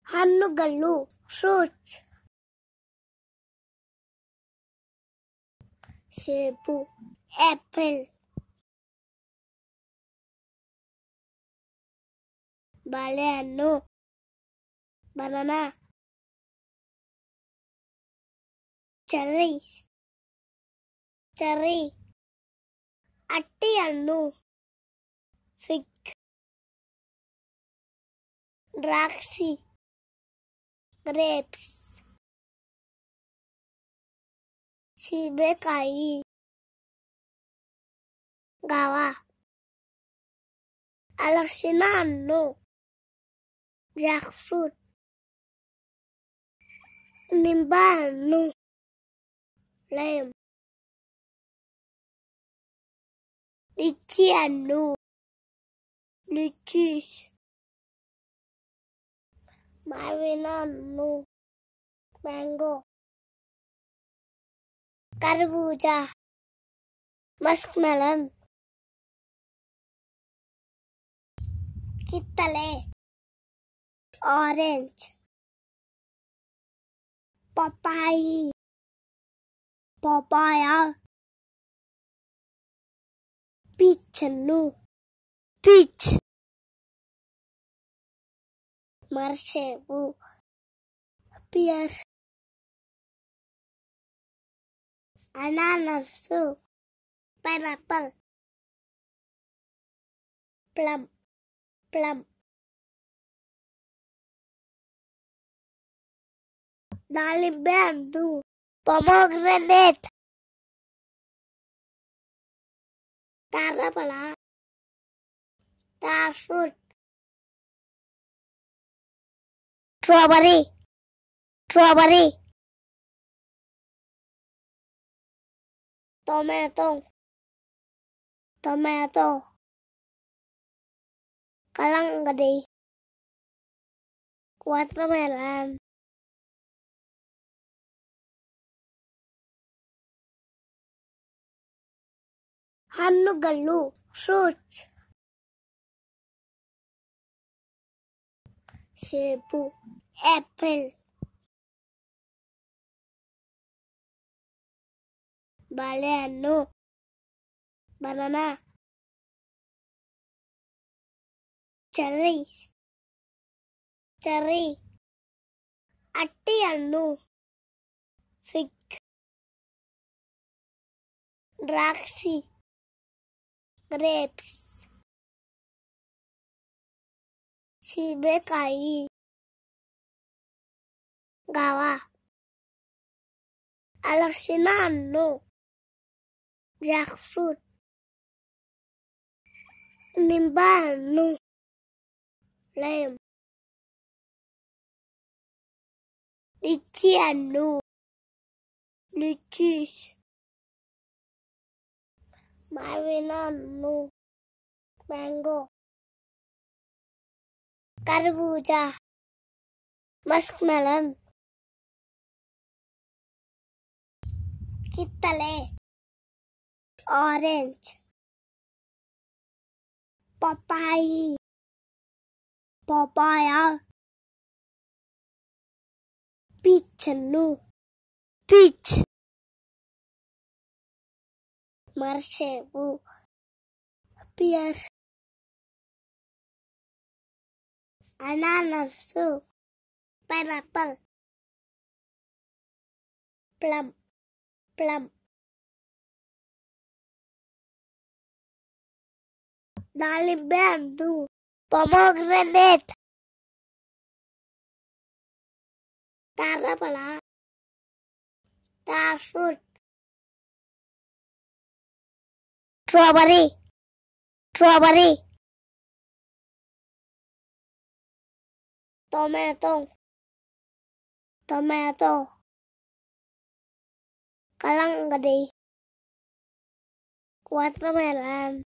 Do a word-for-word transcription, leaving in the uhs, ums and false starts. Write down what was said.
ಹಣ್ಣುಗಳು ಫ್ರೂಟ್ಸ್. ಸೇಬು ಆಪಲ್. ಬಾಳೆಹಣ್ಣು ಬನಾನಾ. Cherries cherry. ಅಟ್ಟಿಹಣ್ಣು ಫಿಗ್. ದ್ರಾಕ್ಷಿ ಗ್ರೇಪ್ಸ್. ಸೀಬೆಕಾಯಿ ಗಾವಾ. ಹಲಸಿನ ಹಣ್ಣು ಜಾಕ್ ಫ್ರೂಟ್. ನಿಂಬೆಹಣ್ಣು ಲೈಮ್. ಲಿಚಿ ಹಣ್ಣು ಲಿಚೀಸ್. ಮಾವಿನ ಹಣ್ಣು ಮ್ಯಾಂಗೋ. ಕರ್ಬೂಜ ಮಸ್ಕ್ ಮೆಲನ್. ಕಿತ್ತಳೆ ಆರೆಂಜ್. ಪಪ್ಪಾಯಿ ಪಪಾಯ. ಪೀಚ್ ಹಣ್ಣು ಪೀಚ್. ಮರಸೇಬು ಪಿಯರ್. ಅನಾನಸು ಪೈನಾಪಲ್. Plum plum. ದಾಳಿಂಬೆ ಹಣ್ಣು ಪೊಮೊಗ್ರೆನೇಟ್. ತಾರಬಳ star fruit. Strawberry strawberry. Tomato tomato. ಕಲ್ಲಂಗಡಿ ವಾಟರ್ಮೆಲನ್. ಹಣ್ಣುಗಳು ಫ್ರೂಟ್ಸ್. ಸೇಬು ಆಪಲ್. ಬಾಳೆಹಣ್ಣು ಬನಾನಾ. Cherries cherry. ಅಟ್ಟಿಹಣ್ಣು ಫಿಗ್. ದ್ರಾಕ್ಷಿ ಗ್ರೇಪ್ಸ್. ಸೀಬೆಕಾಯಿ ಗಾವಾ. ಹಲಸಿನ ಹಣ್ಣು ಜಾಕ್ ಫ್ರೂಟ್. ನಿಂಬೆಹಣ್ಣು ಲೈಮ್. ಲಿಚಿ ಹಣ್ಣು ಲಿಚೀಸ್. ಮಾವಿನ ಹಣ್ಣು ಮ್ಯಾಂಗೋ. ಕರ್ಬೂಜ ಮಸ್ಕ್ ಮೆಲನ್. ಕಿತ್ತಳೆ ಆರೆಂಜ್. ಪಪ್ಪಾಯಿ ಪಪಾಯ. ಪೀಚ್ ಹಣ್ಣು ಪೀಚ್. ಮರಸೇಬು ಪಿಯರ್. ಅನಾನಸು ಪೈನಾಪಲ್. Plum plum. ದಾಳಿಂಬೆ ಹಣ್ಣು ಪೊಮೊಗ್ರೆನೇಟ್. ತಾರಬಳ star fruit. Strawberry strawberry. Tomato tomato. ಕಲ್ಲಂಗಡಿ ವಾಟರ್ಮೆಲನ್.